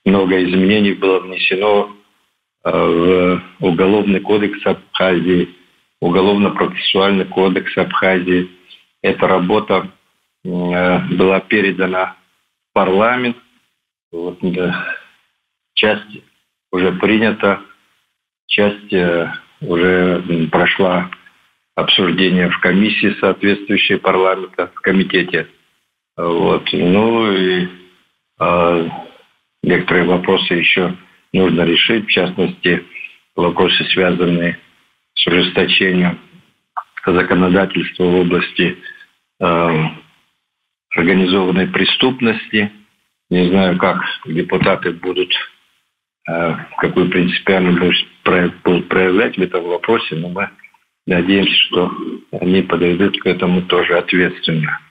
много изменений было внесено в Уголовный кодекс Абхазии, Уголовно-процессуальный кодекс Абхазии. Эта работа была передана в парламент. Часть уже принята, часть уже прошла обсуждение в комиссии соответствующей парламента, в комитете. Ну и некоторые вопросы еще нужно решить, в частности, вопросы, связанные с ужесточением законодательства в области организованной преступности. Не знаю, как депутаты будут, какую принципиальность будут проявлять в этом вопросе, но мы надеемся, что они подойдут к этому тоже ответственно.